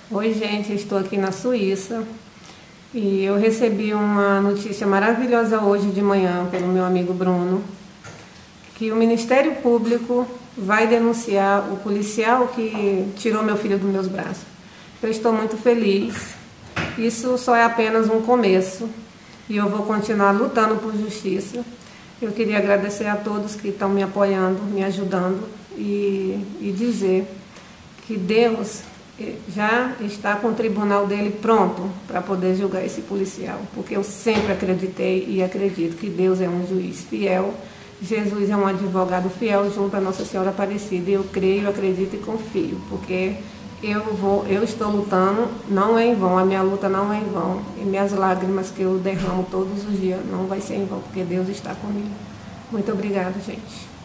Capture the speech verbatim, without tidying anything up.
Oi, gente, estou aqui na Suíça e eu recebi uma notícia maravilhosa hoje de manhã pelo meu amigo Bruno, que o Ministério Público vai denunciar o policial que tirou meu filho dos meus braços. Eu estou muito feliz. Isso só é apenas um começo e eu vou continuar lutando por justiça. Eu queria agradecer a todos que estão me apoiando, me ajudando e, e dizer que Deus já está com o tribunal dele pronto para poder julgar esse policial, porque eu sempre acreditei e acredito que Deus é um juiz fiel, Jesus é um advogado fiel junto à Nossa Senhora Aparecida, e eu creio, acredito e confio, porque eu vou, eu estou lutando, não é em vão, a minha luta não é em vão, e minhas lágrimas que eu derramo todos os dias não vai ser em vão, porque Deus está comigo. Muito obrigada, gente.